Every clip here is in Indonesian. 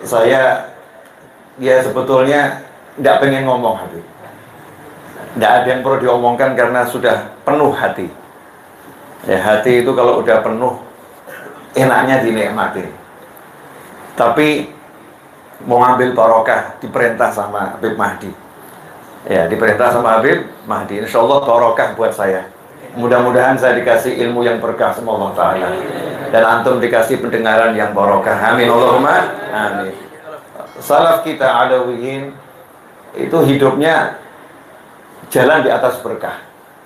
saya ya sebetulnya tidak pengen ngomong Habib. Tidak ada yang perlu diomongkan karena sudah penuh hati. Ya, hati itu kalau udah penuh, enaknya dinikmati. Tapi mau ambil barokah, diperintah sama Habib Mahdi. Ya, diperintah sama Habib Mahdi. Insya Allah barokah buat saya. Mudah-mudahan saya dikasih ilmu yang berkah sama Allah Ta'ala. Dan antum dikasih pendengaran yang barokah. Amin. Allahumma amin. Salaf kita Adawiyin itu hidupnya jalan di atas berkah,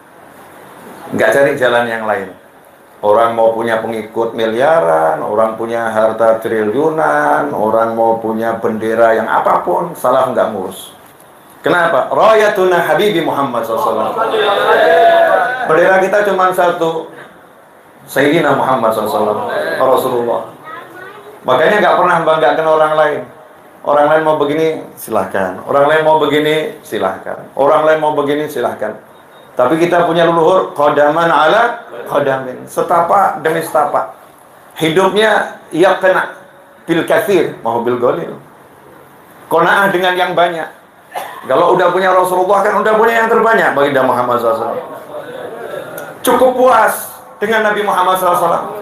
nggak cari jalan yang lain. Orang mau punya pengikut miliaran, orang punya harta triliunan, orang mau punya bendera yang apapun, salaf nggak ngurus. Kenapa? Rayatuna Habibi Muhammad SAW. Bendera kita cuma satu, Sayyidina Muhammad SAW, Rasulullah. Makanya nggak pernah banggakan orang lain. Orang lain mau begini, silahkan. Orang lain mau begini, silahkan. Orang lain mau begini, silahkan. Tapi kita punya leluhur, qadaman ala qadamin. Setapak demi setapak. Hidupnya ya kena bil katsir, mau bil qalil. Qanaah dengan yang banyak. Kalau udah punya Rasulullah kan udah punya yang terbanyak bagi Muhammad SAW. Cukup puas dengan Nabi Muhammad SAW.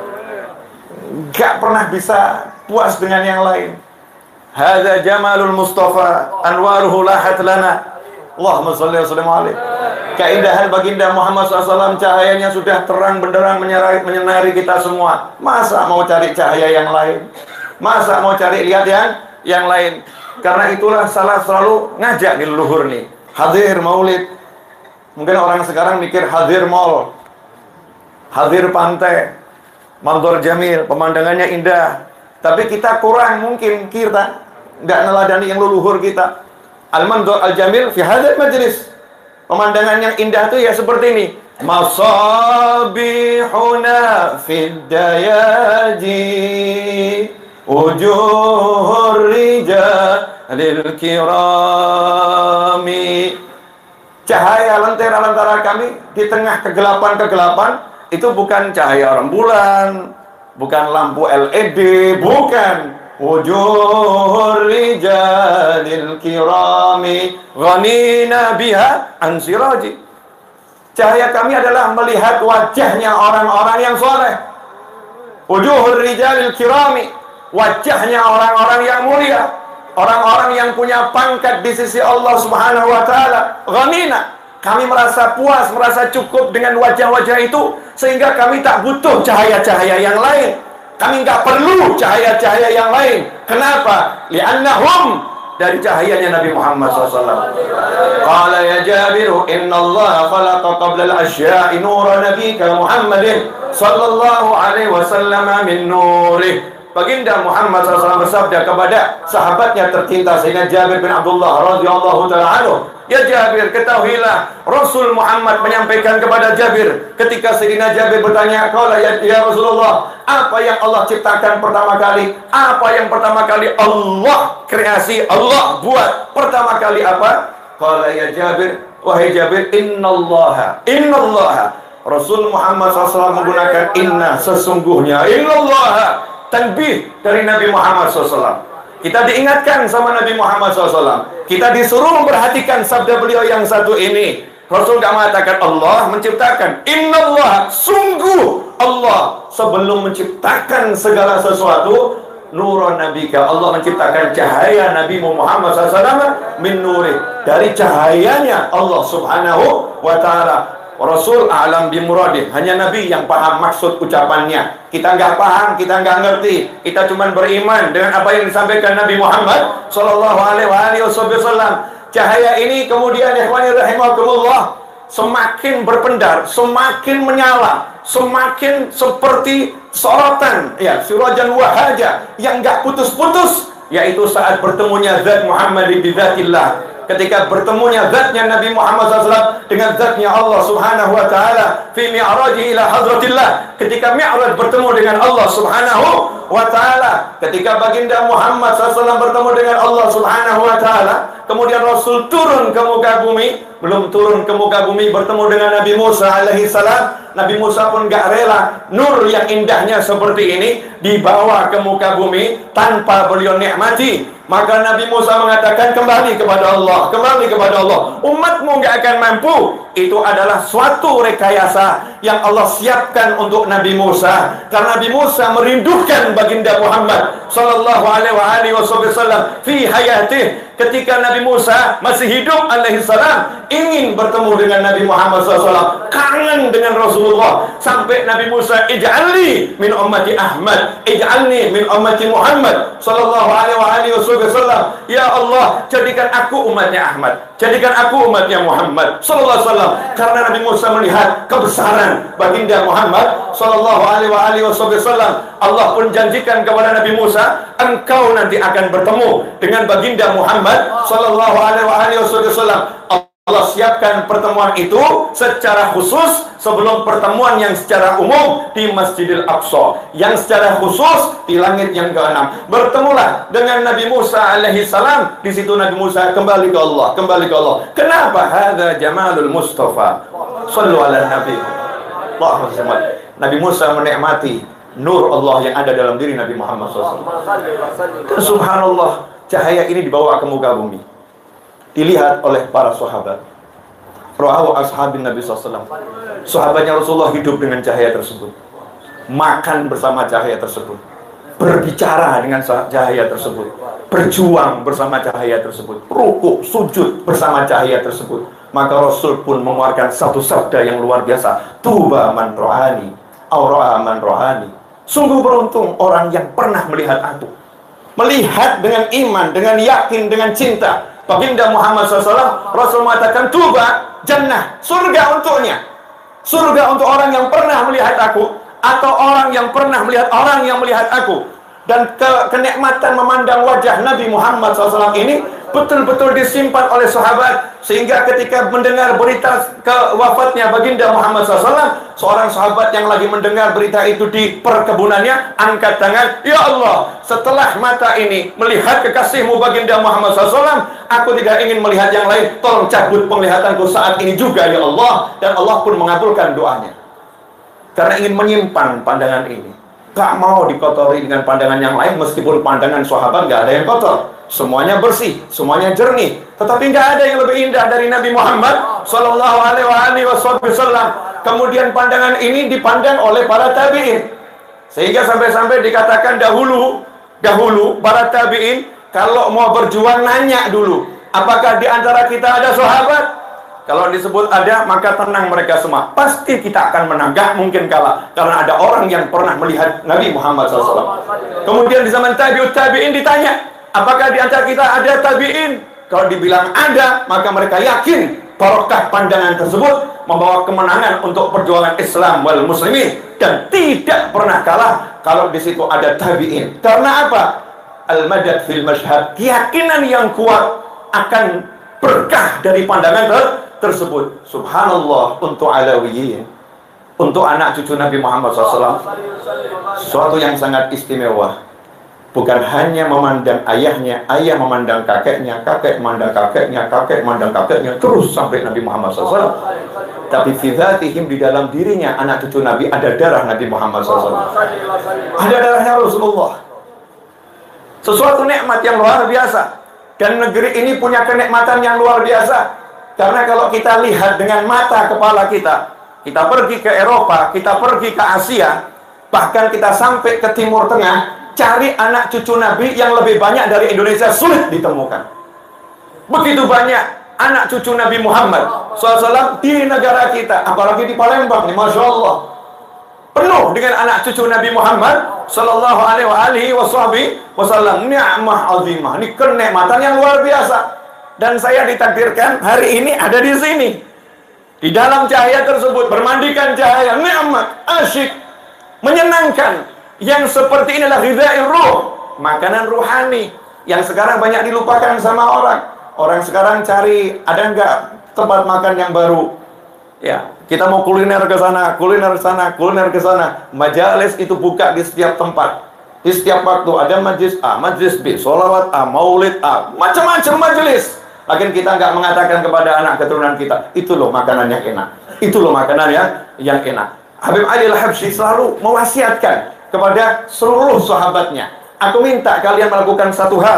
Gak pernah bisa puas dengan yang lain. Hadza jamalul Mustafa anwaruhu lahat lana. Allahumma shalli wa sallim alaihi. Keindahan baginda Muhammad SAW, cahayanya sudah terang benderang menyinari kita semua. Masa mau cari cahaya yang lain? Masa mau cari lihat yang lain? Karena itulah salah selalu ngajak di leluhur nih. Hadir maulid. Mungkin orang sekarang mikir hadir mall, hadir pantai, manzor jamil, pemandangannya indah. Tapi kita kurang mungkin kita nggak neladani yang leluhur kita. Al-manzor al-jamil fi hadzal majlis. Pemandangan yang indah itu ya seperti ini. Masabihuna fid dayaji wujuhur rijalil kirami. Cahaya lentera-lentera kami di tengah kegelapan-kegelapan itu bukan cahaya rembulan, bukan lampu LED, bukan. Wujuhur rijalil kirami ghanina biha an siraji. Cahaya kami adalah melihat wajahnya orang-orang yang soleh. Wujuhur rijalil kirami, wajahnya orang-orang yang mulia, orang-orang yang punya pangkat di sisi Allah Subhanahu wa taala. Ghanina, kami merasa puas, merasa cukup dengan wajah-wajah itu, sehingga kami tak butuh cahaya-cahaya yang lain. Kami nggak perlu cahaya-cahaya yang lain. Kenapa? Li'annahum, dari cahayanya Nabi Muhammad SAW. Qala ya Jabiru, inna Allah khalaqa qabla al-asya'i nura nabika Muhammadin sallallahu alaihi wasallam min nurih. Baginda Muhammad SAW bersabda kepada sahabatnya tercinta Sayyidina Jabir bin Abdullah radhiyallahu ta'ala anhu, ya Jabir, ketahuilah Rasul Muhammad menyampaikan kepada Jabir ketika Sayyidina Jabir bertanya, qala ya Rasulullah, apa yang Allah ciptakan pertama kali? Apa yang pertama kali Allah kreasi, Allah buat pertama kali apa? Qala ya Jabir, wahai Jabir, innallaha Rasul Muhammad SAW menggunakan inna, sesungguhnya, innallaha, tanbih dari Nabi Muhammad SAW. Kita diingatkan sama Nabi Muhammad SAW. Kita disuruh memperhatikan sabda beliau yang satu ini. Rasul tidak mengatakan Allah menciptakan. Innallah, sungguh Allah sebelum menciptakan segala sesuatu, nurun nabika, Allah menciptakan cahaya Nabi Muhammad SAW min nuri, dari cahayanya Allah Subhanahu wa ta'ala. Rasul a'lam bimuradih, hanya Nabi yang paham maksud ucapannya. Kita nggak paham, kita nggak ngerti. Kita cuma beriman dengan apa yang disampaikan Nabi Muhammad sallallahu alaihi wasallam. Cahaya ini kemudian ikhwani rahimakumullah semakin berpendar, semakin menyala, semakin seperti sorotan, ya, sirajan wahaja yang nggak putus-putus, yaitu saat bertemunya zat Muhammad bi dzatillah. Ketika bertemunya zatnya Nabi Muhammad SAW dengan zatnya Allah Subhanahu wa ta'ala fi mi'raji ila hadratillah, ketika mi'raj bertemu dengan Allah Subhanahu wa ta'ala, ketika baginda Muhammad SAW bertemu dengan Allah Subhanahu wa ta'ala, kemudian Rasul turun ke muka bumi, belum turun ke muka bumi bertemu dengan Nabi Musa alaihi salam. Nabi Musa pun gak rela nur yang indahnya seperti ini dibawa ke muka bumi tanpa beliau nikmati. Maka Nabi Musa mengatakan, kembali kepada Allah, kembali kepada Allah. Umatmu nggak akan mampu. Itu adalah suatu rekayasa yang Allah siapkan untuk Nabi Musa. Karena Nabi Musa merindukan baginda Muhammad sallallahu alaihi wasallam fi hayatih. Ketika Nabi Musa masih hidup alaihissalam, ingin bertemu dengan Nabi Muhammad SAW, kangen dengan Rasulullah, sampai Nabi Musa, ij'alni min ummati Ahmad, ij'alni min ummati Muhammad sallallahu alaihi wasallam. Ya Allah, jadikan aku umatnya Ahmad, jadikan aku umatnya Muhammad sallallahu alaihi wasallam. Karena Nabi Musa melihat kebesaran baginda Muhammad sallallahu alaihi wasallam. Allah pun janjikan kepada Nabi Musa, engkau nanti akan bertemu dengan baginda Muhammad sallallahu alaihi wasallam. Allah siapkan pertemuan itu secara khusus sebelum pertemuan yang secara umum di Masjidil Aqsa, yang secara khusus di langit yang ke-6. Bertemulah dengan Nabi Musa alaihi salam. Di situ Nabi Musa kembali ke Allah, kembali ke Allah. Kenapa? Hadza jamalul Mustafa. Shallu ala Nabi. Allahumma. Nabi Musa menikmati nur Allah yang ada dalam diri Nabi Muhammad SAW. Dan subhanallah, cahaya ini dibawa ke muka bumi, dilihat oleh para sahabat. Ra'au ashabin Nabi SAW. Sahabatnya Rasulullah hidup dengan cahaya tersebut, makan bersama cahaya tersebut, berbicara dengan cahaya tersebut, berjuang bersama cahaya tersebut, rukuk, sujud bersama cahaya tersebut. Maka Rasul pun mengeluarkan satu sabda yang luar biasa, tuba man rohani, aura'a man rohani. Sungguh beruntung orang yang pernah melihat aku, melihat dengan iman, dengan yakin, dengan cinta baginda Muhammad SAW. Rasul mengatakan, tuba jannah, surga untuknya, surga untuk orang yang pernah melihat aku, atau orang yang pernah melihat orang yang melihat aku. Dan kenikmatan memandang wajah Nabi Muhammad SAW ini betul-betul disimpan oleh sahabat, sehingga ketika mendengar berita wafatnya baginda Muhammad SAW, seorang sahabat yang lagi mendengar berita itu di perkebunannya angkat tangan, ya Allah, setelah mata ini melihat kekasihmu baginda Muhammad SAW, aku tidak ingin melihat yang lain, tolong cabut penglihatanku saat ini juga ya Allah. Dan Allah pun mengabulkan doanya, karena ingin menyimpan pandangan ini. Gak mau dikotori dengan pandangan yang lain, meskipun pandangan sahabat gak ada yang kotor, semuanya bersih, semuanya jernih. Tetapi gak ada yang lebih indah dari Nabi Muhammad sallallahu alaihi wasallam. Kemudian pandangan ini dipandang oleh para tabi'in, sehingga sampai-sampai dikatakan dahulu para tabi'in kalau mau berjuang nanya dulu, apakah di antara kita ada sahabat? Kalau disebut ada, maka tenang mereka semua, pasti kita akan menang, gak mungkin kalah, karena ada orang yang pernah melihat Nabi Muhammad SAW. Kemudian di zaman tabi'in ditanya, apakah di antara kita ada tabi'in? Kalau dibilang ada, maka mereka yakin barokah pandangan tersebut membawa kemenangan untuk perjuangan Islam wal muslimin, dan tidak pernah kalah kalau di situ ada tabi'in. Karena apa? Al-madad fil mashhad, keyakinan yang kuat akan berkah dari pandangan tersebut. Subhanallah, untuk alawiyin, untuk anak cucu Nabi Muhammad SAW, suatu yang sangat istimewa. Bukan hanya memandang ayahnya, ayah memandang kakeknya, kakek memandang kakeknya, kakek memandang kakeknya, terus sampai Nabi Muhammad SAW. Tapi fi dzatihim, di dalam dirinya anak cucu Nabi ada darah Nabi Muhammad SAW, ada darahnya Rasulullah. Sesuatu nikmat yang luar biasa. Dan negeri ini punya kenikmatan yang luar biasa. Karena kalau kita lihat dengan mata kepala kita, kita pergi ke Eropa, kita pergi ke Asia, bahkan kita sampai ke Timur Tengah, cari anak cucu Nabi yang lebih banyak dari Indonesia sulit ditemukan. Begitu banyak anak cucu Nabi Muhammad SAW di negara kita, apalagi di Palembang nih, Masya Allah, penuh dengan anak cucu Nabi Muhammad sallallahu alaihi wasallam. Ni'mah azimah, ini kenikmatan yang luar biasa. Dan saya ditakdirkan hari ini ada di sini, di dalam cahaya tersebut, bermandikan cahaya, nikmat, asyik, menyenangkan. Yang seperti inilah ghidha'ir ruh, makanan ruhani yang sekarang banyak dilupakan sama orang. Orang sekarang cari, ada enggak tempat makan yang baru? Ya, kita mau kuliner ke sana, kuliner ke sana, kuliner ke sana. Majalis itu buka di setiap tempat, di setiap waktu ada majlis A, majlis B, sholawat A, maulid A, macam-macam majelis. Lakin kita nggak mengatakan kepada anak keturunan kita, itu loh makanan yang enak, itu loh makanan yang enak. Habib Ali Al-Habsyi selalu mewasiatkan kepada seluruh sahabatnya, aku minta kalian melakukan satu hal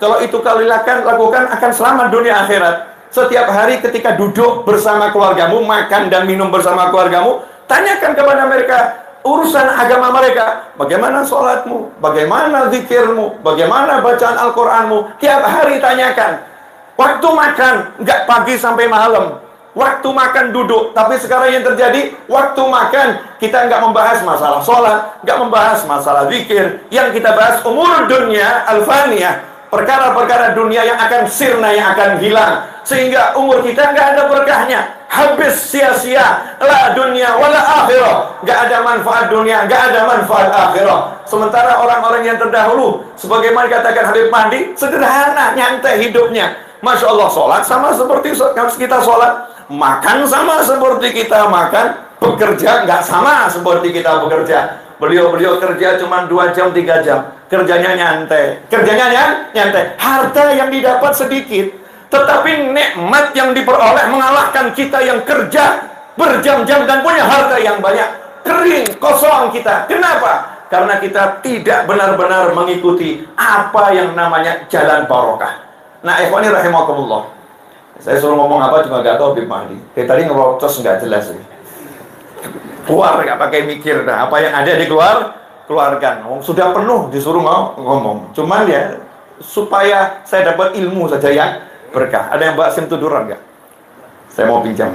Kalau itu kau lakukan akan selamat dunia akhirat. Setiap hari ketika duduk bersama keluargamu, makan dan minum bersama keluargamu, tanyakan kepada mereka urusan agama mereka. Bagaimana sholatmu? Bagaimana zikirmu? Bagaimana bacaan Al-Quranmu? Tiap hari tanyakan. Waktu makan, nggak pagi sampai malam. Waktu makan duduk. Tapi sekarang yang terjadi, waktu makan kita nggak membahas masalah sholat, nggak membahas masalah zikir. Yang kita bahas umur dunia al-faniyah, perkara-perkara dunia yang akan sirna, yang akan hilang, sehingga umur kita nggak ada berkahnya, habis sia-sia. La dunia wala akhirah, nggak ada manfaat dunia, nggak ada manfaat akhirah. Sementara orang-orang yang terdahulu, sebagaimana dikatakan Habib Mahdi, sederhana, nyantai hidupnya. Masya Allah, sholat sama seperti kita sholat, makan sama seperti kita makan, bekerja nggak sama seperti kita bekerja. Beliau kerja cuma 2 jam, 3 jam, kerjanya nyantai, nyantai. Harta yang didapat sedikit, tetapi nikmat yang diperoleh mengalahkan kita yang kerja berjam-jam dan punya harta yang banyak. Kering, kosong kita. Kenapa? Karena kita tidak benar-benar mengikuti apa yang namanya jalan barokah. Nah, ikhwani rahimakumullah. Saya suruh ngomong apa juga nggak tahu Habib Mahdi. Kayak tadi ngerocos nggak jelas ini. Keluar nggak pakai mikir dah. Apa yang ada keluarkan. Sudah penuh disuruh ngomong. Cuman ya supaya saya dapat ilmu saja yang berkah. Ada yang bawa SIM Tuduran nggak? Saya mau pinjam.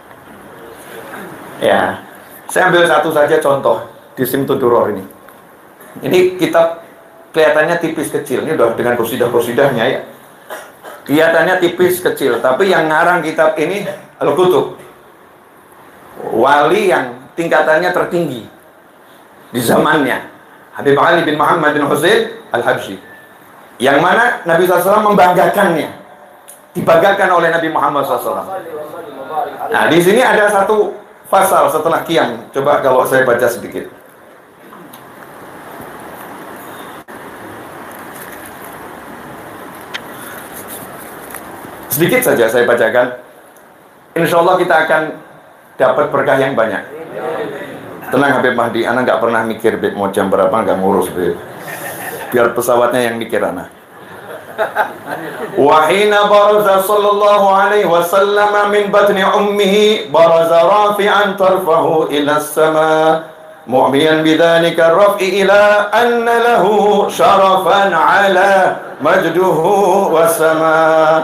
Ya, saya ambil satu saja contoh di SIM Tuduror ini. Ini kitab kelihatannya tipis kecil. Ini udah dengan qasidah-qasidahnya ya. Kelihatannya tipis kecil, tapi yang ngarang kitab ini Al-Qutub, wali yang tingkatannya tertinggi di zamannya, Habib Ali bin Muhammad bin Husain Al-Habsyi, yang mana Nabi SAW membanggakannya, dibanggakan oleh Nabi Muhammad SAW. Nah, di sini ada satu pasal setelah Qiyam. Coba kalau saya baca sedikit. Sedikit saja saya bacakan. Insya Allah kita akan dapat berkah yang banyak. Tenang Habib Mahdi, anak nggak pernah mikir Beb mau jam berapa, nggak ngurus Beb. Biar pesawatnya yang mikir anak. Wahina baraza sallallahu alaihi wasallam min batni ummihi baraza rafi'an tarfahu ila as-sama mu'miyan bidzalika ar-raf'i ila anna lahu syarafan ala majduhu was-sama.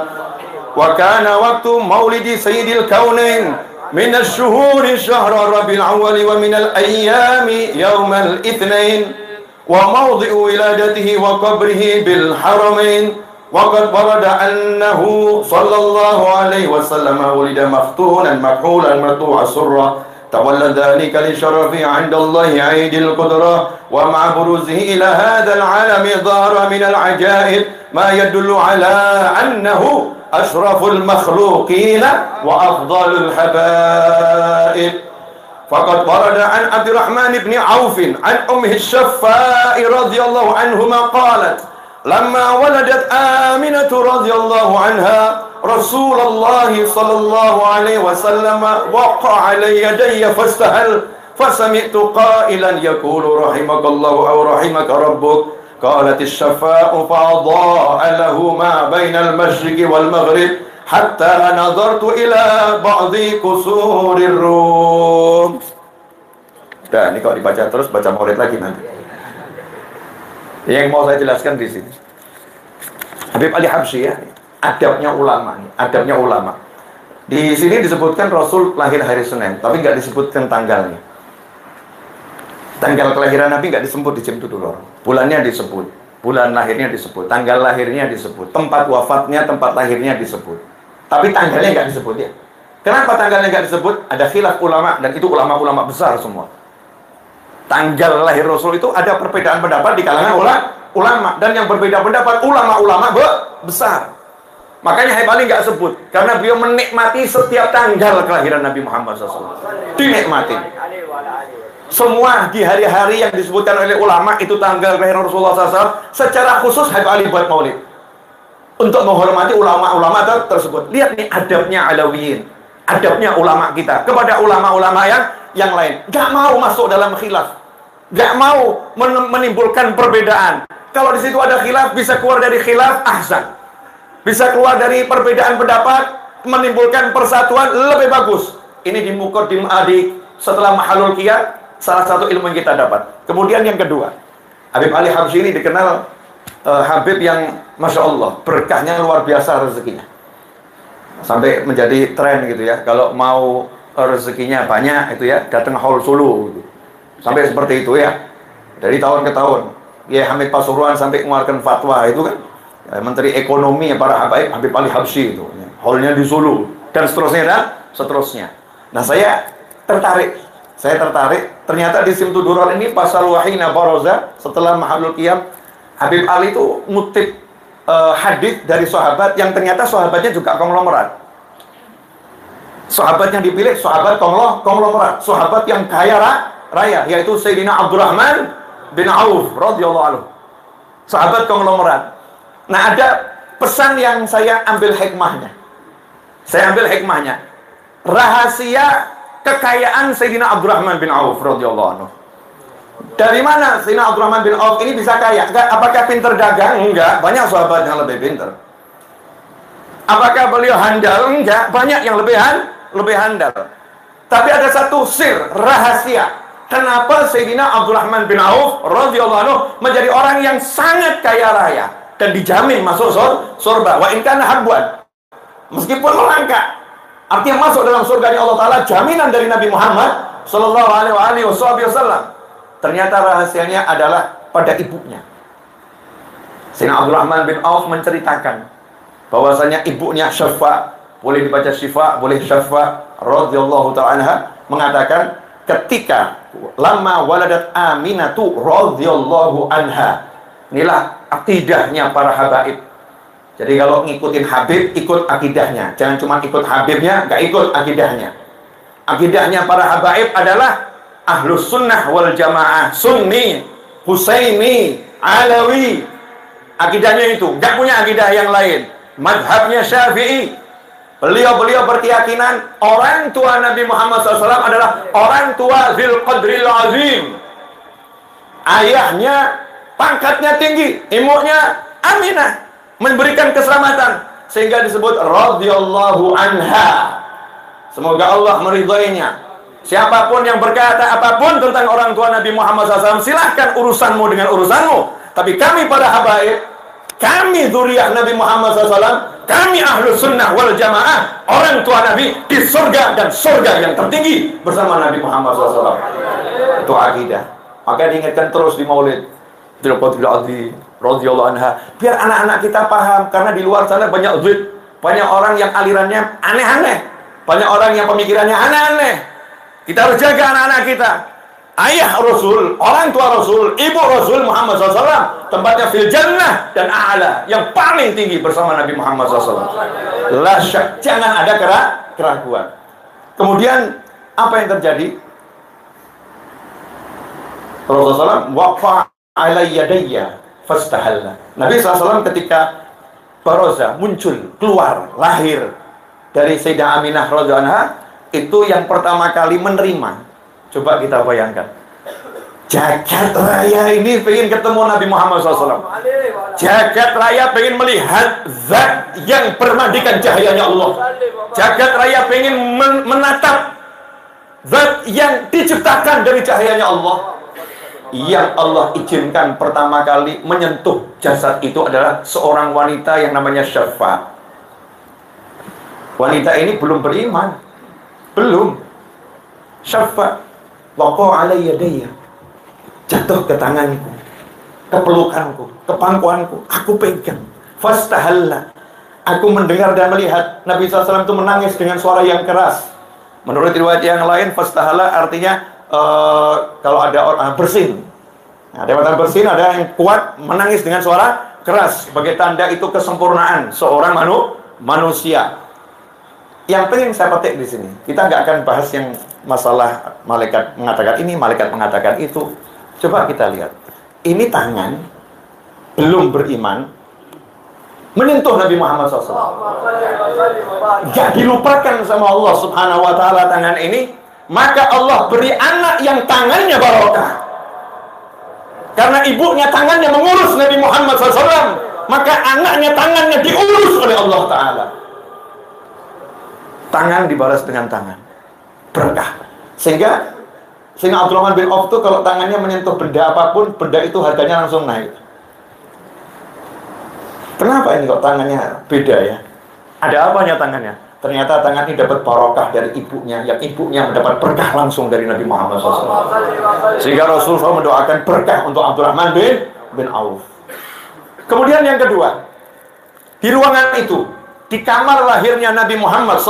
وكان وقت مولد سيد الكونين من الشهور شهر ربيع الأول ومن الأيام يوم الاثنين وموضع ولادته وقبره بالحرمين وقد ورد أنه صلى الله عليه وسلم ولد مفتونا مكحولا مقطوع السرة تولى ذلك لشرف عند الله عيد القدرة ومع بروزه إلى هذا العالم ظهر من العجائب ما يدل على أنه أشرف المخلوقين وأفضل الحبائب. فقد ورد عن عبد الرحمن بن عوف عن أمه الشفاء رضي الله عنهما قالت لما ولدت آمنة رضي الله عنها رسول الله صلى الله عليه وسلم وقع على يدي فاستهل فسمعت قائلا يقول رحمك الله أو رحمك ربك قالت الشفاء فأضاء له ما بين المشرق والمغرب حتى نظرت إلى بعض قصور الروم. Nah, ini kalau dibaca terus baca maulid lagi nanti. Yang mau saya jelaskan di sini, Habib Ali Habsyi ya, adabnya ulama. Di sini disebutkan Rasul lahir hari Senin, tapi nggak disebutkan tanggalnya. Tanggal kelahiran Nabi nggak disebut di SIM Tuduror. Bulannya disebut, bulan lahirnya disebut, tanggal lahirnya disebut, tempat wafatnya, tempat lahirnya disebut. Tapi tanggalnya nggak disebut ya. Kenapa tanggalnya nggak disebut? Ada khilaf ulama, dan itu ulama-ulama besar semua. Tanggal lahir Rasul itu ada perbedaan pendapat di kalangan ulama, dan yang berbeda pendapat ulama-ulama besar. Makanya Habib Ali nggak sebut, karena beliau menikmati setiap tanggal kelahiran Nabi Muhammad SAW. Dinikmati. Semua di hari-hari yang disebutkan oleh ulama itu tanggal kelahiran Rasulullah SAW. Secara khusus Habib Ali buat maulid untuk menghormati ulama-ulama tersebut. Lihat nih adabnya Alawiyin, adabnya ulama kita kepada ulama-ulama yang lain. Gak mau masuk dalam khilaf. Nggak mau menimbulkan perbedaan. Kalau di situ ada khilaf, bisa keluar dari khilaf, ahsan. Bisa keluar dari perbedaan pendapat, menimbulkan persatuan, lebih bagus. Ini di Muqaddimah setelah Mahalul Qiyam, salah satu ilmu yang kita dapat. Kemudian yang kedua, Habib Ali Habsyi ini dikenal Habib yang Masya Allah, berkahnya luar biasa rezekinya. Sampai menjadi tren gitu ya. Kalau mau rezekinya banyak itu ya, datang Haul Sulu gitu. Sampai seperti itu ya. Dari tahun ke tahun. Ya Hamid Pasuruan sampai mengeluarkan fatwa itu kan. Ya, Menteri Ekonomi para habaib Habib Ali Habsyi itu. Ya. Haulnya di Sulu dan seterusnya dan seterusnya. Nah, saya tertarik. Ternyata di Simtudurul ini pasal wahina baroza setelah Mahalul Qiyam, Habib Ali itu ngutip hadis dari sahabat yang ternyata sahabatnya juga konglomerat. Sahabat yang dipilih sahabat konglomerat, sahabat yang kaya raya, yaitu Sayyidina Abdurrahman bin Auf radhiyallahu anhu. Sahabat konglomerat. Nah, ada pesan yang saya ambil hikmahnya. Rahasia kekayaan Sayyidina Abdurrahman bin Auf radhiyallahu anhu. Dari mana Sayyidina Abdurrahman bin Auf ini bisa kaya? Apakah pintar dagang? Enggak, banyak sahabat yang lebih pintar. Apakah beliau handal? Enggak, banyak yang lebih handal. Tapi ada satu rahasia. Kenapa Sayyidina Abdurrahman bin Auf radhiyallahu anhu menjadi orang yang sangat kaya raya dan dijamin masuk surga. Wa in kana habwan. Meskipun melangkah, artinya masuk dalam surga Allah Ta'ala, jaminan dari Nabi Muhammad sallallahu alaihi wasallam. Ternyata rahasianya adalah pada ibunya. Sayyidina Abdurrahman bin Auf menceritakan bahwasanya ibunya Syafa, boleh dibaca Syifa, boleh Syafa radhiyallahu ta'ala anha, mengatakan ketika lama waladat Aminatu radhiyallahu anha. Inilah akidahnya para habaib. Jadi kalau ngikutin Habib, ikut akidahnya. Jangan cuma ikut Habibnya, nggak ikut akidahnya. Akidahnya para habaib adalah Ahlus Sunnah wal Jamaah, Sunni, Husaini, Alawi. Akidahnya itu, nggak punya akidah yang lain. Madhabnya Syafi'i. Beliau berkeyakinan orang tua Nabi Muhammad SAW adalah orang tua Dzul Qadril Azim. Ayahnya pangkatnya tinggi, ibunya Aminah, memberikan keselamatan, sehingga disebut radhiyallahu anha. Semoga Allah meridhoinya. Siapapun yang berkata apapun tentang orang tua Nabi Muhammad SAW, silahkan urusanmu dengan urusanmu. Tapi kami para habaib, kami zuriyah Nabi Muhammad SAW, kami Ahlus Sunnah wal Jamaah, orang tua Nabi di surga, dan surga yang tertinggi bersama Nabi Muhammad SAW. Itu akidah. Maka diingatkan terus di Maulid Dzul Qadril Azim radhiyallahu anha, biar anak-anak kita paham. Karena di luar sana banyak zuid, banyak orang yang alirannya aneh-aneh, banyak orang yang pemikirannya aneh-aneh. Kita harus jaga anak-anak kita. Ayah Rasul, orang tua Rasul, ibu Rasul Muhammad SAW, tempatnya fil jannah dan a'la, yang paling tinggi bersama Nabi Muhammad SAW. La syak, jangan ada keraguan. Kemudian apa yang terjadi? Rasulullah SAW waqa ala yadayya fastahalla. Nabi SAW ketika baroza, muncul, keluar, lahir dari Sayyidah Aminah radhiyallahu anha, itu yang pertama kali menerima. Coba kita bayangkan, jagat raya ini pengen ketemu Nabi Muhammad SAW. Jagat raya pengen melihat zat yang bermandikan cahayanya Allah. Jagat raya pengen menatap zat yang diciptakan dari cahayanya Allah. Yang Allah izinkan pertama kali menyentuh jasad itu adalah seorang wanita yang namanya Syafa. Wanita ini belum beriman, belum. Syafa waqa ala yadayya, jatuh ke tanganku, ke pelukanku, ke pangkuanku, aku pegang. Fastahalla, aku mendengar dan melihat Nabi SAW itu menangis dengan suara yang keras. Menurut riwayat yang lain, fastahalla artinya kalau ada orang bersin. Nah, ada orang bersin, ada yang kuat menangis dengan suara keras sebagai tanda itu kesempurnaan seorang manusia. Yang penting saya petik di sini, kita nggak akan bahas yang masalah malaikat mengatakan ini, malaikat mengatakan itu. Coba kita lihat. Ini tangan belum beriman menyentuh Nabi Muhammad SAW. Gak dilupakan sama Allah Subhanahu wa ta'ala tangan ini. Maka Allah beri anak yang tangannya barokah. Karena ibunya tangannya mengurus Nabi Muhammad SAW, maka anaknya tangannya diurus oleh Allah Ta'ala. Tangan dibalas dengan tangan, berkah. Sehingga Abdurrahman bin Auf itu kalau tangannya menyentuh benda apapun, benda itu harganya langsung naik. Kenapa ini kok tangannya beda ya? Ada apanya tangannya? Ternyata tangan ini dapat barokah dari ibunya, yang ibunya mendapat berkah langsung dari Nabi Muhammad SAW. Sehingga Rasulullah mendoakan berkah untuk Abdurrahman bin Auf. Kemudian yang kedua, di ruangan itu, di kamar lahirnya Nabi Muhammad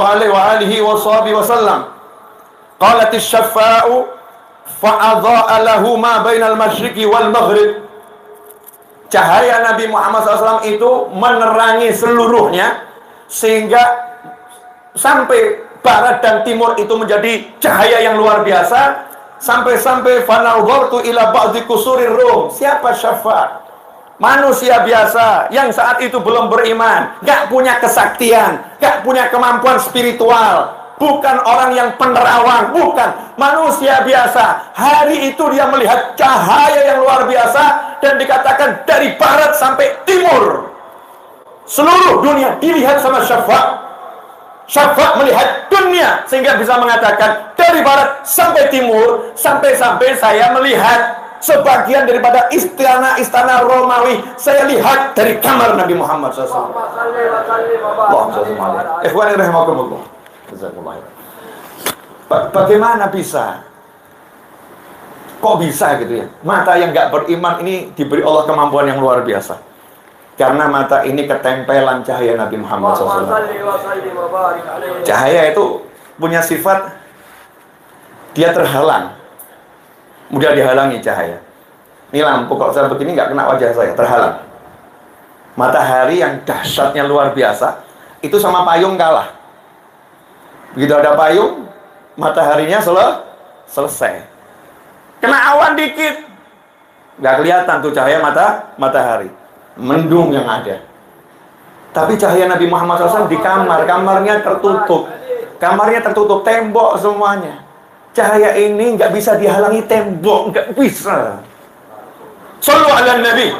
SAW, qalatis syafa'u fa'adha'a lahu ma bainal masyriqi wal maghrib. Cahaya Nabi Muhammad SAW itu menerangi seluruhnya, sehingga sampai barat dan timur itu menjadi cahaya yang luar biasa. Sampai-sampai fanadhartu ila ba'dhi kusurir Rum. Siapa Syafa'? Manusia biasa yang saat itu belum beriman, gak punya kesaktian, gak punya kemampuan spiritual, bukan orang yang penerawang, bukan, manusia biasa. Hari itu dia melihat cahaya yang luar biasa, dan dikatakan dari barat sampai timur, seluruh dunia dilihat sama Syafa'. Syafa' melihat dunia, sehingga bisa mengatakan dari barat sampai timur, sampai-sampai saya melihat sebagian daripada istana-istana Romawi, saya lihat dari kamar Nabi Muhammad SAW. Bagaimana bisa? Kok bisa gitu ya? Mata yang gak beriman ini diberi Allah kemampuan yang luar biasa. Karena mata ini ketempelan cahaya Nabi Muhammad SAW. Cahaya itu punya sifat, dia terhalang, mudah dihalangi cahaya. Ini lampu kalau saya begini nggak kena wajah saya, terhalang. Matahari yang dahsyatnya luar biasa, itu sama payung kalah. Begitu ada payung, mataharinya selesai. Kena awan dikit, nggak kelihatan tuh cahaya matahari. Mendung yang ada. Tapi cahaya Nabi Muhammad SAW di kamar, kamarnya tertutup, tembok semuanya. Cahaya ini nggak bisa dihalangi tembok, nggak bisa. Shallu ala Nabi.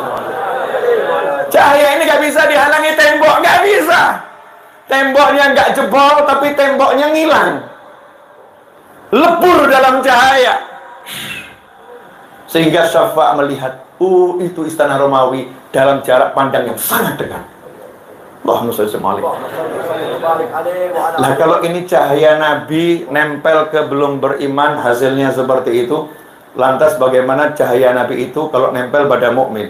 Cahaya ini nggak bisa dihalangi tembok, nggak bisa. Temboknya nggak jebol, tapi temboknya ngilang, lebur dalam cahaya. Sehingga Syafa' melihat, itu istana Romawi dalam jarak pandang yang sangat dekat. Allahumma shalli ala. Nah, kalau ini cahaya Nabi nempel ke belum beriman, hasilnya seperti itu. Lantas bagaimana cahaya Nabi itu kalau nempel pada mukmin?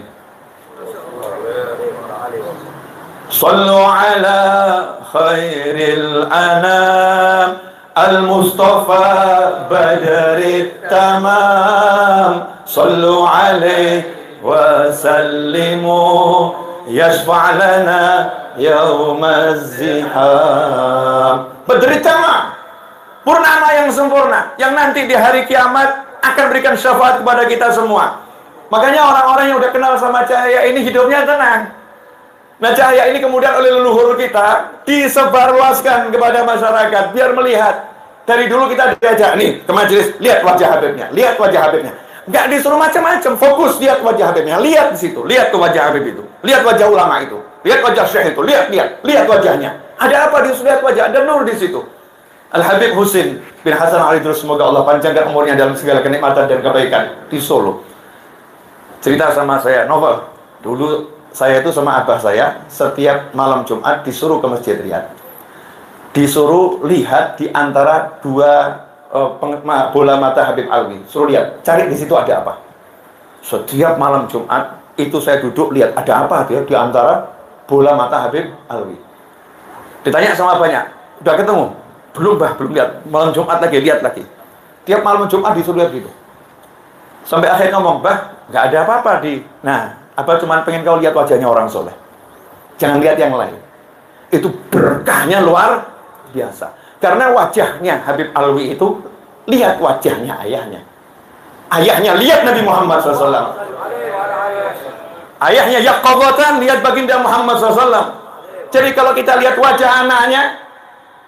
Sallu ala khairil anam al-Mustafa badrit tamam. Sallu alaihi wa sallimu yashfa' lana yaumaz ziham. Badrit tamam, purnama yang sempurna, yang nanti di hari kiamat akan berikan syafaat kepada kita semua. Makanya orang-orang yang udah kenal sama cahaya ini hidupnya tenang. Nah, cahaya ini kemudian oleh leluhur kita disebarluaskan kepada masyarakat biar melihat. Dari dulu kita diajak nih ke majelis, lihat wajah Habibnya, lihat wajah Habibnya. Nggak disuruh macam-macam, fokus lihat wajah Habibnya, lihat di situ, lihat ke wajah Habib itu, lihat wajah ulama itu, lihat wajah syekh itu, lihat wajahnya. Ada apa? Disuruh lihat wajah, ada nur di situ. Al-Habib Husin bin Hasan Al-Idrus, semoga Allah panjangkan umurnya dalam segala kenikmatan dan kebaikan, di Solo. Cerita sama saya, novel. Dulu saya itu sama abah saya setiap malam Jumat disuruh ke Masjid Riyadh, disuruh lihat di antara dua bola mata Habib Alwi. Suruh lihat, cari di situ ada apa. Setiap malam Jumat itu saya duduk lihat ada apa dia di antara bola mata Habib Alwi. Ditanya sama banyak, udah ketemu? Belum, bah, belum lihat. Malam Jumat lagi, lihat lagi. Tiap malam Jumat disuruh lihat gitu. Sampai akhirnya ngomong, bah, nggak ada apa-apa di. Nah, Abah cuma pengen kau lihat wajahnya orang soleh. Jangan lihat yang lain. Itu berkahnya luar biasa. Karena wajahnya Habib Alwi itu, lihat wajahnya ayahnya. Ayahnya lihat Nabi Muhammad SAW. Ayahnya yaqadhatan lihat baginda Muhammad SAW. Jadi kalau kita lihat wajah anaknya,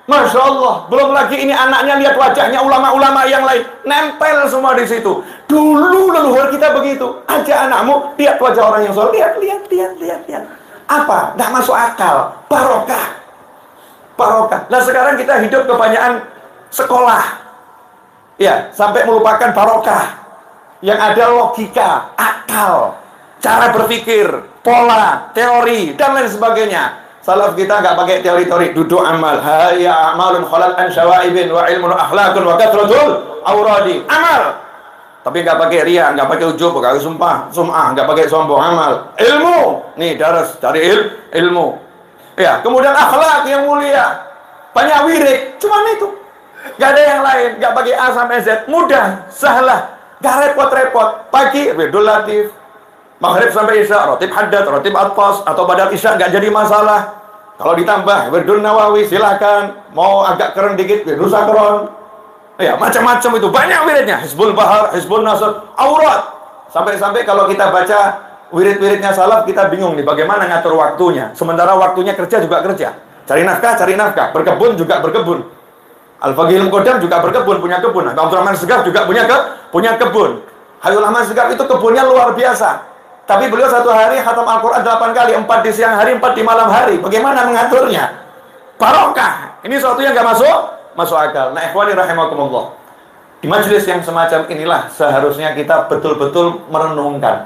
Masya Allah, belum lagi ini anaknya lihat wajahnya ulama-ulama yang lain, nempel semua di situ. Dulu leluhur kita begitu, ajak anakmu lihat wajah orang yang soleh, lihat. Apa? Nggak masuk akal. Barokah. Nah sekarang kita hidup kebanyakan sekolah, ya sampai melupakan barokah. Yang ada logika, akal, cara berpikir, pola, teori, dan lain sebagainya. Salaf kita nggak pakai teori-teori, duduk amal. Hayya amalun khalal an syawaibin wa ilmun akhlaqun wa kathratul awradi. Amal. Tapi nggak pakai ria, nggak pakai ujub, nggak pakai sum'ah, nggak pakai sombong. Amal. Ilmu. Nih, daras cari ilmu. Ya, kemudian akhlak yang mulia. Banyak wirid, cuma itu. Nggak ada yang lain, nggak pakai A sampai Z. Mudah, sahlah. Nggak repot-repot. Pagi, wirdul latif. Maghrib sampai Isya, rotib haddad, rotib atfas, atau badal Isya nggak jadi masalah. Kalau ditambah wirdul nawawi, silakan. Mau agak keren dikit, wirdul sakron. Ya, macam-macam itu. Banyak wiridnya. Hizbul bahar, hizbul nasr, aurat. Sampai-sampai kalau kita baca wirid-wiridnya salaf, kita bingung nih bagaimana ngatur waktunya. Sementara waktunya kerja juga kerja. Cari nafkah. Berkebun juga berkebun. Al-Faqihul Qodam juga berkebun, punya kebun. Abdurrahman Segaf juga punya kebun. Hayul Ahmad Segaf itu kebunnya luar biasa. Tapi beliau satu hari khatam Al-Quran 8 kali, 4 di siang hari, 4 di malam hari. Bagaimana mengaturnya? Barokah. Ini sesuatu yang gak masuk akal. Nah, ikhwani rahimakumullah. Di majelis yang semacam inilah seharusnya kita betul-betul merenungkan.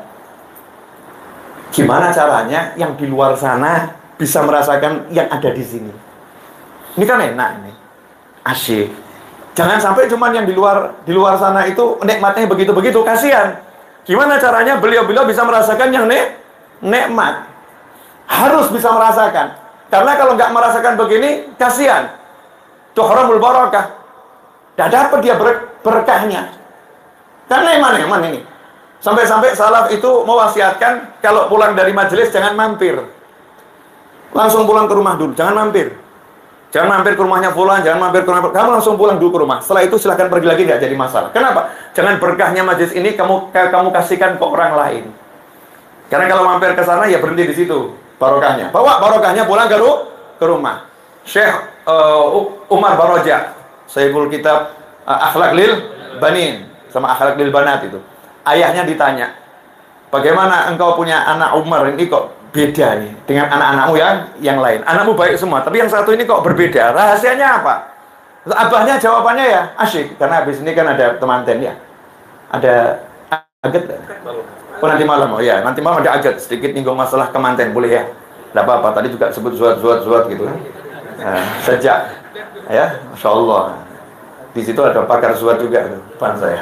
Gimana caranya yang di luar sana bisa merasakan yang ada di sini. Ini kan enak ini. Asyik. Jangan sampai cuman yang di luar sana itu nikmatnya begitu-begitu, kasihan. Gimana caranya beliau-beliau bisa merasakan yang nikmat? Harus bisa merasakan. Karena kalau nggak merasakan begini, kasihan. Tuhramul barakah. Tidak dapat dia berkahnya. Karena iman ini. Sampai-sampai salaf itu mewasiatkan kalau pulang dari majelis jangan mampir. Langsung pulang ke rumah dulu, jangan mampir. Jangan mampir ke rumahnya fulan, jangan mampir ke rumah. Kamu langsung pulang dulu ke rumah. Setelah itu silahkan pergi lagi, nggak jadi masalah. Kenapa? Jangan berkahnya majelis ini kamu kasihkan ke orang lain. Karena kalau mampir ke sana ya berhenti di situ barokahnya. Bawa barokahnya pulang ke rumah. Syekh Umar Baroja, Sahibul Kitab Akhlaq lil Banin sama Akhlaq lil Banat itu. Ayahnya ditanya, bagaimana engkau punya anak Umar ini kok beda nih dengan anak-anakmu yang lain. Anakmu baik semua, tapi yang satu ini kok berbeda. Rahasianya apa? Abahnya jawabannya ya asyik, karena habis ini kan ada temanten ya. Ada aget. Oh nanti malam, oh ya nanti malam ada aget. Sedikit nyinggung masalah kemanten, boleh ya? Tidak apa-apa. Tadi juga sebut zuat gitu. Sejak, ya, Masya Allah. Di situ ada pakar zuat juga, depan saya.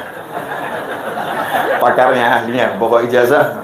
Pakarnya, ahlinya, pokok ijazah,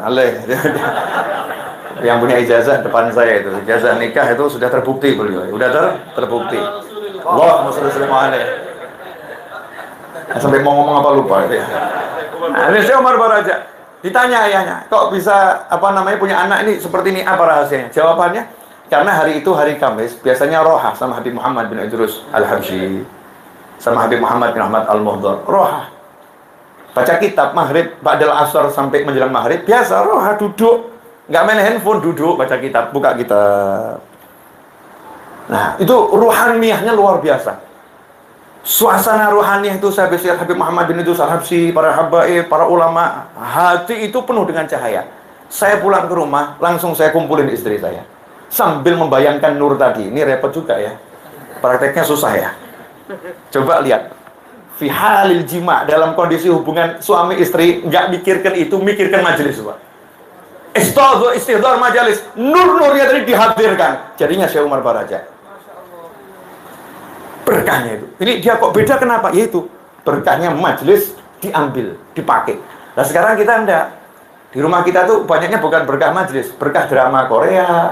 yang punya ijazah depan saya itu, ijazah nikah itu sudah terbukti beliau, sudah terbukti. Allahumma shalli alaihi. Sampai mau ngomong apa lupa ya. Nah, ini Syekh Umar Baraja ditanya ayahnya, kok bisa punya anak ini seperti ini, apa rahasianya? Jawabannya, karena hari itu hari Kamis, biasanya rohah sama Habib Muhammad bin Idrus Al-Habsyi, sama Habib Muhammad bin Ahmad Al-Muhdar, rohah. Baca kitab maghrib, ba'dal asar sampai menjelang maghrib, biasa rohah duduk. Nggak main handphone, duduk, baca kitab, buka kitab. Nah, itu ruhaniyahnya luar biasa. Suasana ruhaniyah itu saya lihat Habib Muhammad bin Idrus Al-Habsyi, para habaib, para ulama, hati itu penuh dengan cahaya. Saya pulang ke rumah, langsung saya kumpulin istri saya. Sambil membayangkan nur tadi. Ini repot juga ya. Prakteknya susah ya. Coba lihat. Fi halil jima, dalam kondisi hubungan suami istri, nggak mikirkan itu, mikirkan majelis, Pak. Istihdar majalis, nur-nurnya tadi dihadirkan. Jadinya Syekh Umar Baraja. Berkahnya itu. Ini dia kok beda kenapa? Yaitu berkahnya majelis diambil, dipakai. Nah sekarang kita enggak. Di rumah kita tuh banyaknya bukan berkah majelis, berkah drama Korea.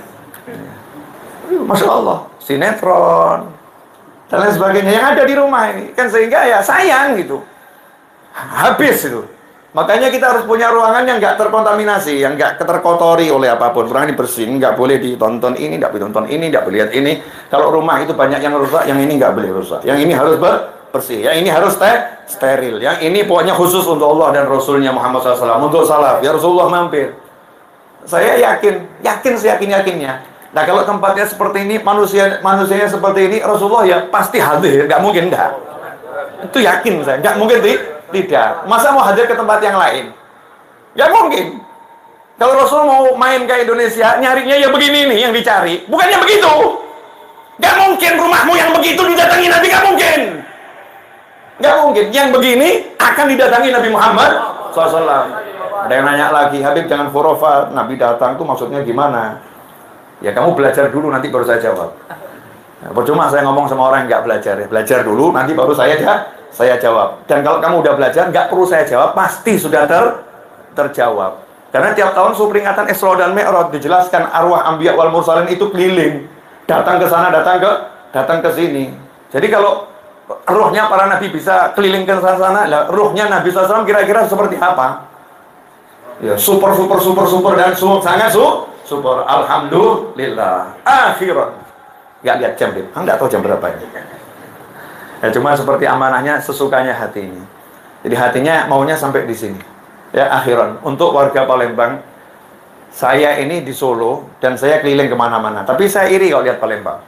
Masya Allah, sinetron dan lain sebagainya yang ada di rumah ini. Kan sehingga ya sayang gitu. Habis itu. Makanya kita harus punya ruangan yang nggak terkontaminasi, yang nggak terkotori oleh apapun. Ruangan ini bersih, nggak boleh ditonton ini, nggak boleh tonton ini, nggak boleh lihat ini. Kalau rumah itu banyak yang rusak, yang ini nggak boleh rusak. Yang ini harus bersih, yang ini harus steril. Yang ini pokoknya khusus untuk Allah dan Rasulnya Muhammad SAW, untuk salaf. Ya Rasulullah mampir. Saya yakin seyakin-yakinnya. Nah kalau tempatnya seperti ini, manusianya seperti ini, Rasulullah ya pasti hadir, nggak mungkin nggak. Itu yakin saya, nggak mungkin tidak. Masa mau hadir ke tempat yang lain? Nggak mungkin. Kalau Rasul mau main ke Indonesia, nyarinya ya begini nih yang dicari, bukannya begitu. Nggak mungkin rumahmu yang begitu didatangi Nabi, nggak mungkin. Nggak mungkin. Yang begini akan didatangi Nabi Muhammad SAW. Ada yang nanya lagi, Habib jangan khurafat, Nabi datang tuh maksudnya gimana? Ya kamu belajar dulu, nanti baru saya jawab. Nah, percuma saya ngomong sama orang yang nggak belajar. Ya, belajar dulu, nanti baru saya jawab. Dan kalau kamu udah belajar, nggak perlu saya jawab, pasti sudah terjawab. Karena tiap tahun peringatan Isra dan Mi'raj dijelaskan arwah anbiya wal mursalin itu keliling, datang ke sana, datang ke sini. Jadi kalau ruhnya para nabi bisa keliling ke sana, ruhnya Nabi SAW kira-kira seperti apa? Ya, super dan sangat super. Alhamdulillah. Akhirat. Nggak lihat jam, deh. Nggak tahu jam berapa ini. Ya, cuma seperti amanahnya sesukanya hati ini. Jadi hatinya maunya sampai di sini. Ya, akhiran. Untuk warga Palembang, saya ini di Solo dan saya keliling kemana-mana. Tapi saya iri kalau lihat Palembang.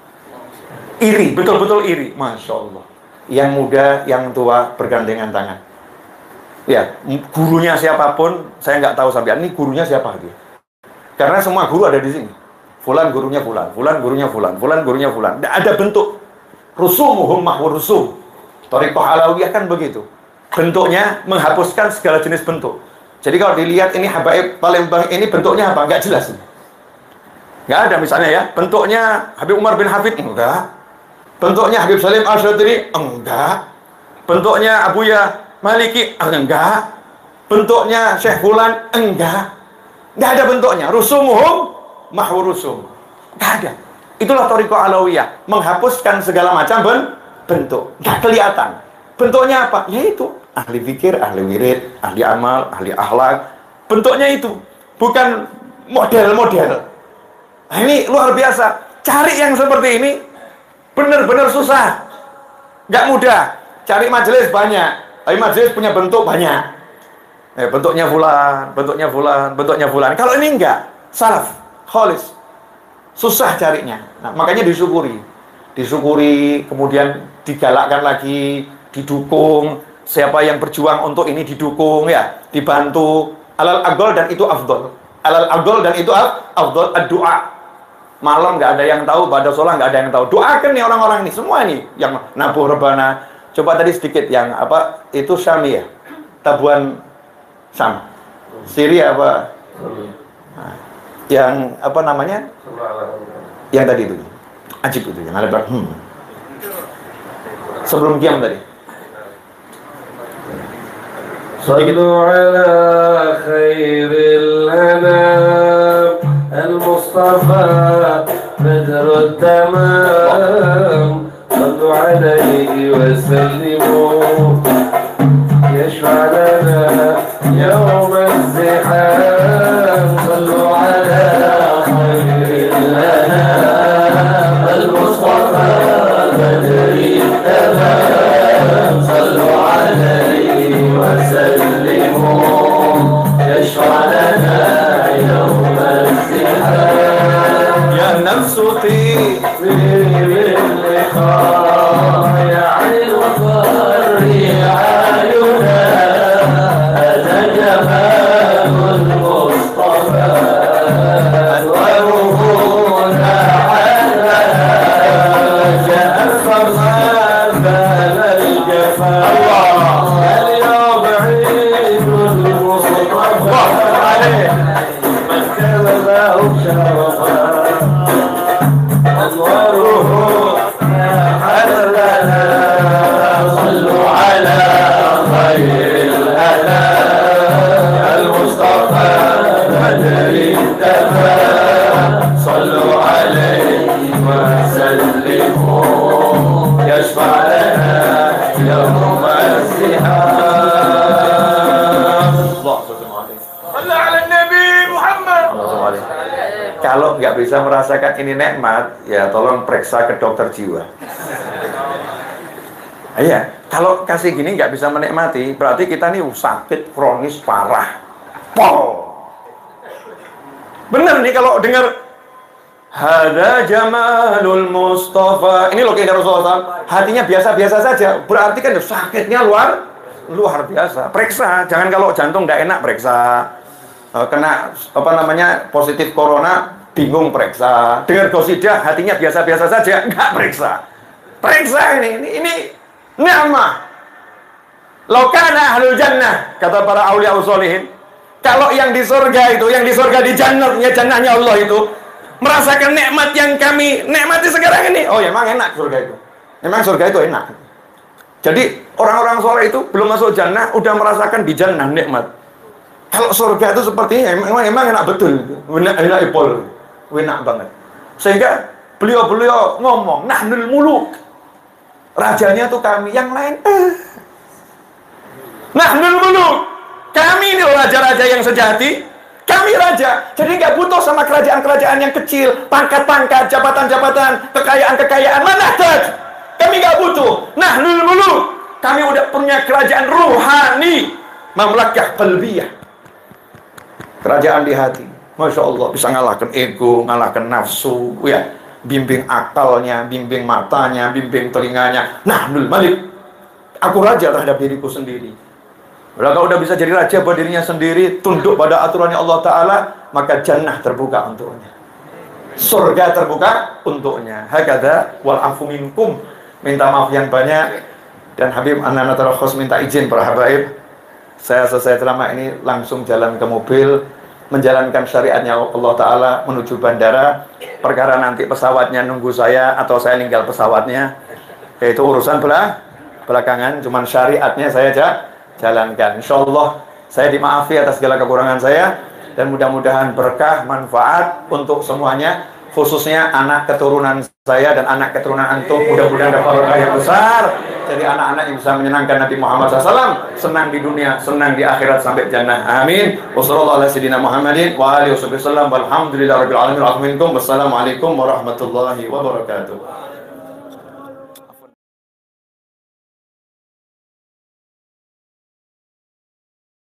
Iri, betul-betul iri. Masya Allah. Yang muda, yang tua bergandengan tangan. Ya, gurunya siapapun, saya nggak tahu sampai ini gurunya siapa dia. Karena semua guru ada di sini. Fulan gurunya fulan, fulan gurunya fulan, fulan gurunya fulan. Ada bentuk. Rusumuhum mahwur rusum. Thariqah Alawiyah kan begitu. Bentuknya menghapuskan segala jenis bentuk. Jadi kalau dilihat ini Habaib Palembang ini bentuknya apa? Nggak jelas. Nggak ada misalnya ya. Bentuknya Habib Umar bin Hafid, enggak. Bentuknya Habib Salim Al-Syadri, enggak. Bentuknya Abuya Maliki, enggak. Bentuknya Syekh Fulan, enggak. Enggak ada bentuknya. Rusumuhum mahwur rusum. Enggak ada. Itulah Thariqah Alawiyah, menghapuskan segala macam bentuk. Enggak kelihatan. Bentuknya apa? Yaitu ahli fikir, ahli wirid, ahli amal, ahli akhlak. Bentuknya itu, bukan model-model. Nah, ini luar biasa. Cari yang seperti ini benar-benar susah. Nggak mudah. Cari majelis banyak, tapi majelis punya bentuk banyak. Bentuknya fulan, bentuknya fulan, bentuknya fulan. Kalau ini enggak, salaf, khalis. Susah carinya. Nah, makanya disyukuri. Disyukuri, kemudian digalakkan lagi, didukung. Siapa yang berjuang untuk ini didukung ya, dibantu. Alal aqdal dan itu afdol. Alal aqdal dan itu afdol ad-du'a. Malam nggak ada yang tahu, pada sholat nggak ada yang tahu. Doakan nih orang-orang ini, semua ini yang nabuh rebana. Coba tadi sedikit yang apa itu Syami ya, tabuhan Syam, Syria apa? Nah, yang apa namanya? Yang tadi itu, ajib itu yang ada sebelum kiam tadi. صلوا على خير الأنام المصطفى بدر التمام صلوا عليه وسلموا يشفع لنا يوم الزحام صلوا على خير الأنام المصطفى بدر التمام صلوا عليه وسلموا يشفع لنا يوم الزحام يا نفس طيبي باللقاء يا عين وفري عينا هذا جمال المصطفى أنواره نعلنا جاء الفرمان بان الجفا اليوم عيد المصطفى من كان له شرفا أنواره حللنا صلوا على خير الأنام المصطفى بدر التمام صلوا عليه وسلموا يشفع لنا يوم الزحام. صلى على النبي محمد. Kalau nggak bisa merasakan ini nikmat, ya tolong periksa ke dokter jiwa. Iya, kalau kasih gini nggak bisa menikmati, berarti kita nih sakit kronis parah. Pol. Bener nih kalau dengar Hada jamalul Mustafa. Ini loh keindahan Rasulullah SAW. Hatinya biasa-biasa saja. Berarti kan sakitnya luar biasa. Periksa. Jangan kalau jantung tidak enak periksa. Kena positif corona, bingung periksa. Dengar gosida, hatinya biasa-biasa saja, nggak periksa. Periksa ini ni'mah. Laukana ahlul jannah, kata para aulia usholihin. Kalau yang di surga itu, yang di surga di jannahnya Allah itu, merasakan nikmat yang kami nikmati sekarang ini. Oh ya, memang enak surga itu. Memang surga itu enak. Jadi orang-orang soleh itu belum masuk jannah, udah merasakan di jannah nikmat. Kalau surga itu sepertinya emang enak betul. Enak ipol. Enak banget. Sehingga beliau ngomong, nahnul muluk. Rajanya tuh kami, yang lain nahnul muluk. Kami ini raja-raja yang sejati. Kami raja, jadi nggak butuh sama kerajaan-kerajaan yang kecil, pangkat-pangkat, jabatan-jabatan, kekayaan-kekayaan. Mana tak? Kami nggak butuh. Nahnul muluk. Kami udah punya kerajaan ruhani, mamlakah qalbiyah. Kerajaan di hati. Masya Allah, bisa ngalahkan ego, ngalahkan nafsu, ya. Bimbing akalnya, bimbing matanya, bimbing telinganya. Nahnul malik. Aku raja terhadap diriku sendiri. Kalau udah bisa jadi raja buat dirinya sendiri, tunduk pada aturannya Allah Ta'ala, maka jannah terbuka untuknya. Surga terbuka untuknya. Hakadha wal-afu minkum. Minta maaf yang banyak. Dan Habib An-Nanatul Khos minta izin para habaib. Saya selesai ceramah ini langsung jalan ke mobil, menjalankan syariatnya Allah Ta'ala menuju bandara. Perkara nanti pesawatnya nunggu saya atau saya ninggal pesawatnya, yaitu urusan belakangan. Cuman syariatnya saya jalankan. Insya Allah saya dimaafi atas segala kekurangan saya, dan mudah-mudahan berkah, manfaat untuk semuanya, khususnya anak keturunan saya dan anak keturunan antum. Mudah-mudahan dapat berkah yang besar. Jadi anak-anak yang bisa menyenangkan Nabi Muhammad SAW, senang di dunia, senang di akhirat sampai jannah. Amin. Wassalamualaikum warahmatullahi wabarakatuh.